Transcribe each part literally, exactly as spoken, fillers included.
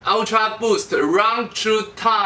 Ultra Boost Run Through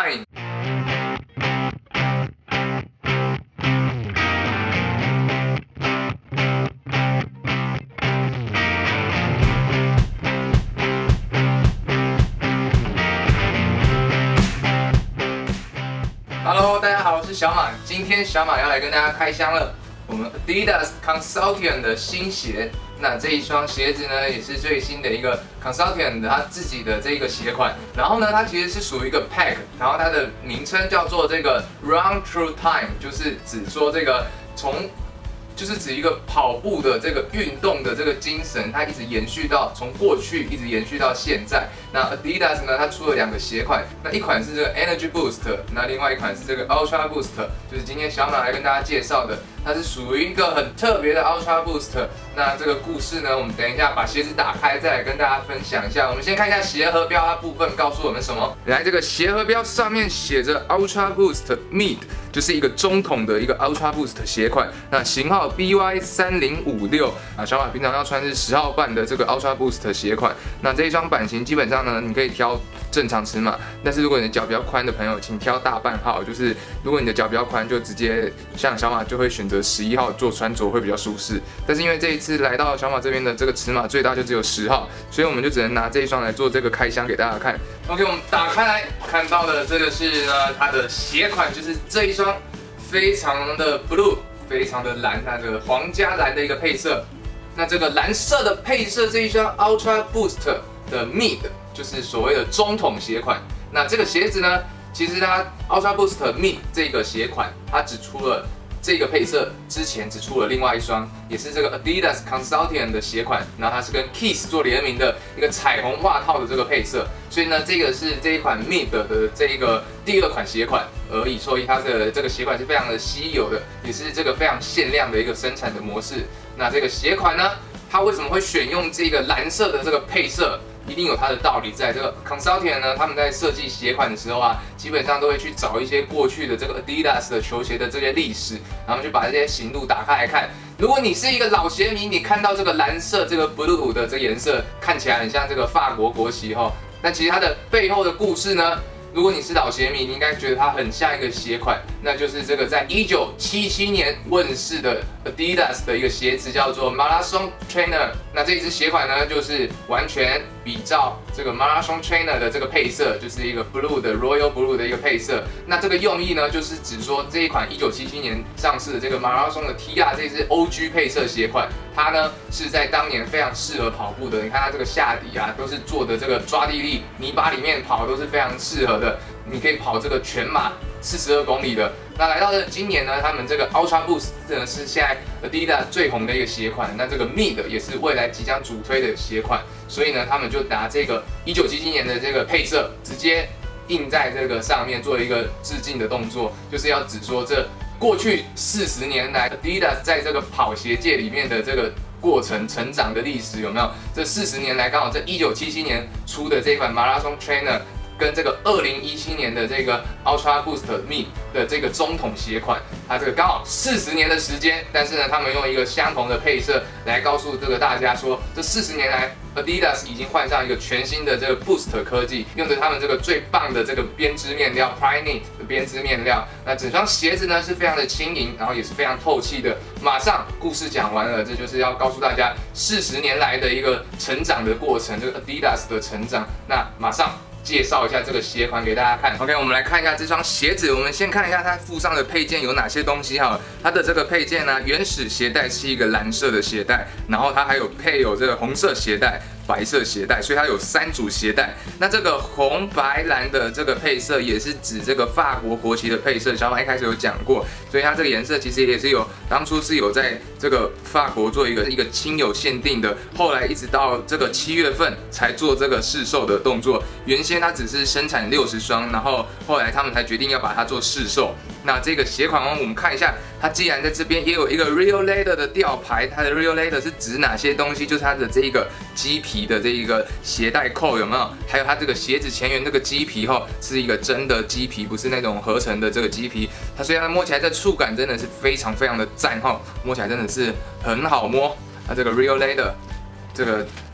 Time。Hello， 大家好，我是小马。今天小马要来跟大家开箱了，我们 Adidas Consultion 的新鞋。那这一双鞋子呢，也是最新的一个 Consultion 的它自己的这个鞋款。然后呢，它其实是属于一个 pack， 然后它的名称叫做这个 Run Through Time， 就是指说这个从。就是指一个跑步的这个运动的这个精神，它一直延续到从过去一直延续到现在。那 Adidas 呢，它出了两个鞋款，那一款是这个 Energy Boost， 那另外一款是这个 Ultra Boost， 就是今天小马来跟大家介绍的，它是属于一个很特别的 Ultra Boost。那这个故事呢，我们等一下把鞋子打开再来跟大家分享一下。我们先看一下鞋盒标它部分告诉我们什么。来，这个鞋盒标上面写着 Ultra Boost Mid， 就是一个中筒的一个 Ultra Boost 鞋款，那型号 B Y 三零五六啊，小马平常要穿是十号半的这个 Ultra Boost 鞋款。那这一双版型基本上呢，你可以挑正常尺码，但是如果你的脚比较宽的朋友，请挑大半号。就是如果你的脚比较宽，就直接像小马就会选择十一号做穿着会比较舒适。但是因为这一次来到小马这边的这个尺码最大就只有十号，所以我们就只能拿这一双来做这个开箱给大家看。OK， 我们打开来看到的这个是呢它的鞋款，就是这一双非常的 blue。非常的蓝，那个皇家蓝的一个配色。那这个蓝色的配色这一双 Ultra Boost 的 Mid 就是所谓的中筒鞋款。那这个鞋子呢，其实它 Ultra Boost Mid 这个鞋款，它只出了这个配色，之前只出了另外一双，也是这个 Adidas Consultion 的鞋款。然后它是跟 Kiss 做联名的一个彩虹袜套的这个配色。所以呢，这个是这一款 Mid 的这一个第二款鞋款而已，所以它的这个鞋款是非常的稀有的，也是这个非常限量的一个生产的模式。那这个鞋款呢，它为什么会选用这个蓝色的这个配色？一定有它的道理在。这个 Consultion 呢，他们在设计鞋款的时候啊，基本上都会去找一些过去的这个 Adidas 的球鞋的这些历史，然后就把这些型录打开来看。如果你是一个老鞋迷，你看到这个蓝色这个 blue 的这个颜色，看起来很像这个法国国旗哈，但其实它的背后的故事呢？如果你是老鞋迷，你应该觉得它很像一个鞋款，那就是这个在一九七七年问世的 Adidas 的一个鞋子，叫做 Marathon Trainer。那这一只鞋款呢，就是完全比照这个 Marathon Trainer 的这个配色，就是一个 blue 的 Royal Blue 的一个配色。那这个用意呢，就是指说这一款一九七七年上市的这个 Marathon 的 T R 这支 O G 配色鞋款，它呢是在当年非常适合跑步的。你看它这个下底啊，都是做的这个抓地力，泥巴里面跑都是非常适合的。你可以跑这个全马四十二公里的。那来到了今年呢，他们这个 Ultra Boost 呢是现在 Adidas 最红的一个鞋款，那这个 Mid 也是未来即将主推的鞋款，所以呢，他们就拿这个一九七七年的这个配色，直接印在这个上面，做一个致敬的动作，就是要指说这过去四十年来 Adidas 在这个跑鞋界里面的这个过程成长的历史有没有？这四十年来，刚好这一九七七年出的这款 Marathon Trainer。跟这个二零一七年的这个 Ultra Boost Mid 的这个中筒鞋款，它这个刚好四十年的时间，但是呢，他们用一个相同的配色来告诉这个大家说，这四十年来 Adidas 已经换上一个全新的这个 Boost 科技，用着他们这个最棒的这个编织面料 Primeknit 的编织面料。那整双鞋子呢是非常的轻盈，然后也是非常透气的。马上故事讲完了，这就是要告诉大家四十年来的一个成长的过程，这个 Adidas 的成长。那马上。介绍一下这个鞋款给大家看。OK， 我们来看一下这双鞋子。我们先看一下它附上的配件有哪些东西哈。它的这个配件呢，原始鞋带是一个蓝色的鞋带，然后它还有配有这个红色鞋带。白色鞋带，所以它有三组鞋带。那这个红白蓝的这个配色也是指这个法国国旗的配色，小马一开始有讲过，所以它这个颜色其实也是有当初是有在这个法国做一个一个亲友限定的，后来一直到这个七月份才做这个市售的动作。原先它只是生产六十双，然后后来他们才决定要把它做市售。那这个鞋款我们看一下，它既然在这边也有一个 Real Leather 的吊牌，它的 Real Leather 是指哪些东西？就是它的这一个鸡皮的这一个鞋带扣有没有？还有它这个鞋子前缘这个鸡皮后是一个真的鸡皮，不是那种合成的这个鸡皮。它虽然摸起来这触感真的是非常非常的赞哈，摸起来真的是很好摸。它这个 Real Leather 这个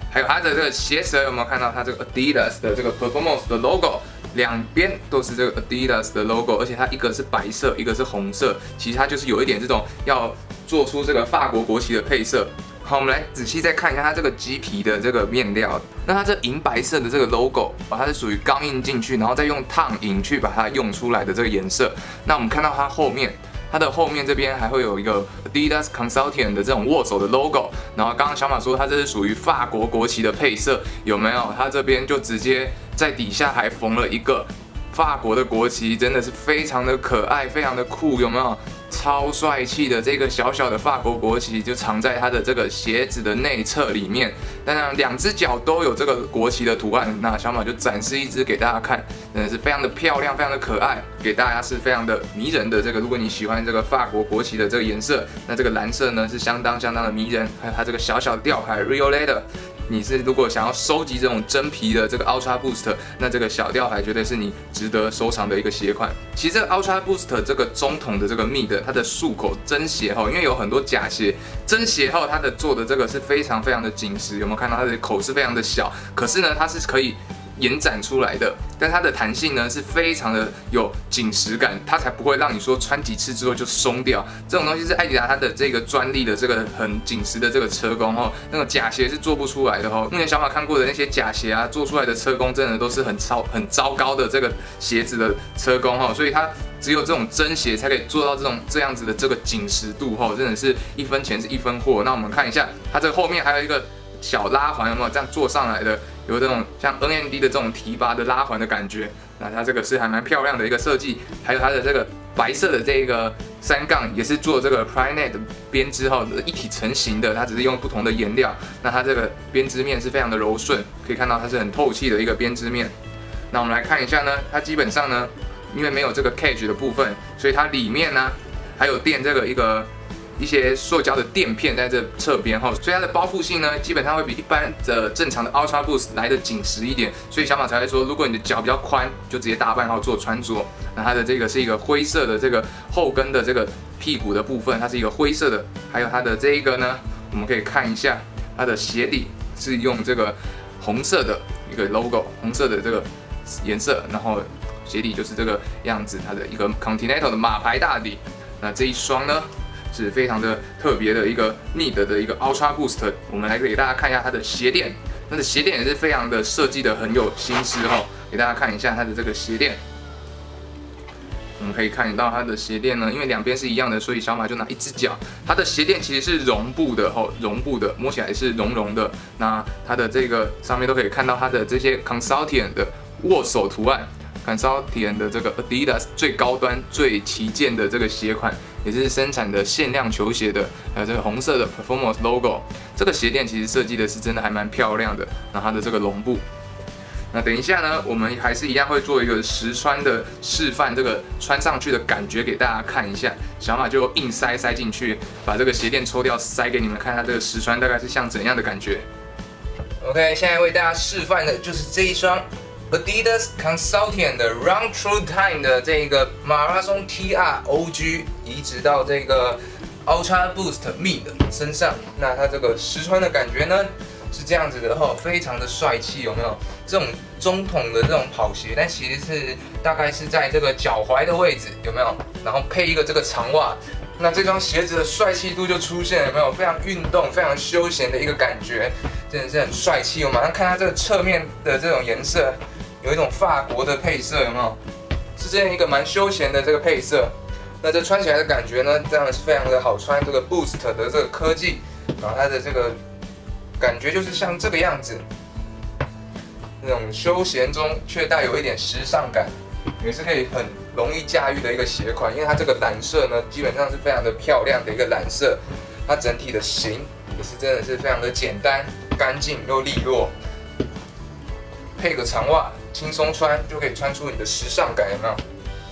还有它的这个鞋舌有没有看到它这个 Adidas 的这个 Performance 的 logo？ 两边都是这个 Adidas 的 logo， 而且它一个是白色，一个是红色，其实它就是有一点这种要做出这个法国国旗的配色。好，我们来仔细再看一下它这个鸡皮的这个面料。那它这银白色的这个 logo， 它是属于钢印进去，然后再用烫银去把它用出来的这个颜色。那我们看到它后面。 它的后面这边还会有一个 Adidas Consulting 的这种握手的 logo， 然后刚刚小马说它这是属于法国国旗的配色，有没有？它这边就直接在底下还缝了一个法国的国旗，真的是非常的可爱，非常的酷，有没有？超帅气的这个小小的法国国旗就藏在它的这个鞋子的内侧里面，当然两只脚都有这个国旗的图案。那小马就展示一只给大家看，真的是非常的漂亮，非常的可爱，给大家是非常的迷人的这个。如果你喜欢这个法国国旗的这个颜色，那这个蓝色呢是相当相当的迷人，还有它这个小小的吊牌 Rio Leather。 你是如果想要收集这种真皮的这个 Ultra Boost， 那这个小吊牌绝对是你值得收藏的一个鞋款。其实这个 Ultra Boost 这个中筒的这个 Mid， 它的束口真鞋后，因为有很多假鞋，真鞋后它的做的这个是非常非常的紧实，有没有看到它的口是非常的小？可是呢，它是可以 延展出来的，但它的弹性呢是非常的有紧实感，它才不会让你说穿几次之后就松掉。这种东西是艾迪达它的这个专利的这个很紧实的这个车工哦，那种假鞋是做不出来的哦。目前小马看过的那些假鞋啊，做出来的车工真的都是很超很糟糕的这个鞋子的车工哦，所以它 只有这种真鞋才可以做到这种这样子的这个紧实度吼，真的是一分钱是一分货。那我们看一下，它这个后面还有一个小拉环，有没有这样做上来的？有这种像 N M D 的这种提拔的拉环的感觉。那它这个是还蛮漂亮的一个设计，还有它的这个白色的这个三杠也是做这个 Primeknit 的编织后一体成型的，它只是用不同的颜料。那它这个编织面是非常的柔顺，可以看到它是很透气的一个编织面。那我们来看一下呢，它基本上呢， 因为没有这个 cage 的部分，所以它里面呢还有垫这个一个一些塑胶的垫片在这侧边哈，所以它的包覆性呢基本上会比一般的正常的 Ultra Boost 来的紧实一点，所以小马才会说，如果你的脚比较宽，就直接大半号做穿着。那它的这个是一个灰色的这个后跟的这个屁股的部分，它是一个灰色的，还有它的这一个呢，我们可以看一下它的鞋底是用这个红色的一个 logo， 红色的这个颜色，然后 鞋底就是这个样子，它的一个 Continental 的马牌大底。那这一双呢是非常的特别的一个 Mid 的一个 Ultra Boost。我们来给大家看一下它的鞋垫，它的鞋垫也是非常的设计的很有心思哈。给大家看一下它的这个鞋垫，我们可以看到它的鞋垫呢，因为两边是一样的，所以小马就拿一只脚。它的鞋垫其实是绒布的哈，绒布的，摸起来是绒绒的。那它的这个上面都可以看到它的这些 Consulting 的握手图案。 Consulting 的这个 Adidas 最高端、最旗舰的这个鞋款，也是生产的限量球鞋的，还有这个红色的 Performance logo。这个鞋垫其实设计的是真的还蛮漂亮的，然后它的这个绒布。那等一下呢，我们还是一样会做一个实穿的示范，这个穿上去的感觉给大家看一下。小马就硬塞塞进去，把这个鞋垫抽掉，塞给你们看，它这个实穿大概是像怎样的感觉。OK， 现在为大家示范的就是这一双 Adidas Consulting 的 Run True Time 的这个马拉松 T R O G 移植到这个 Ultra Boost Mid 身上。那它这个实穿的感觉呢是这样子的哈，非常的帅气，有没有？这种中筒的这种跑鞋，但其实是大概是在这个脚踝的位置，有没有？然后配一个这个长袜。 那这双鞋子的帅气度就出现了，有没有？非常运动、非常休闲的一个感觉，真的是很帅气。我马上看它这个侧面的这种颜色，有一种法国的配色，有没有？是这样一个蛮休闲的这个配色。那这穿起来的感觉呢，这样是非常的好穿。这个 Boost 的这个科技，然后它的这个感觉就是像这个样子，那种休闲中却带有一点时尚感，也是可以很 容易驾驭的一个鞋款，因为它这个蓝色呢，基本上是非常的漂亮的一个蓝色，它整体的型也是真的是非常的简单、干净又利落，配个长袜，轻松穿就可以穿出你的时尚感，有没有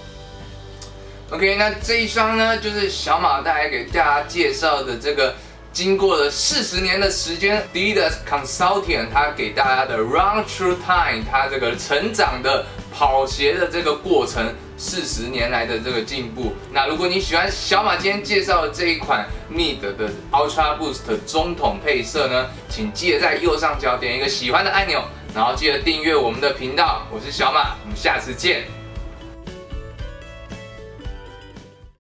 ？OK， 那这一双呢，就是小马带来给大家介绍的这个经过了四十年的时间 ，Adidas Consulting 它给大家的 Run Through Time， 它这个成长的跑鞋的这个过程，四十年来的这个进步。那如果你喜欢小马今天介绍的这一款 Mid 的 Ultra Boost 中筒配色呢，请记得在右上角点一个喜欢的按钮，然后记得订阅我们的频道。我是小马，我们下次见。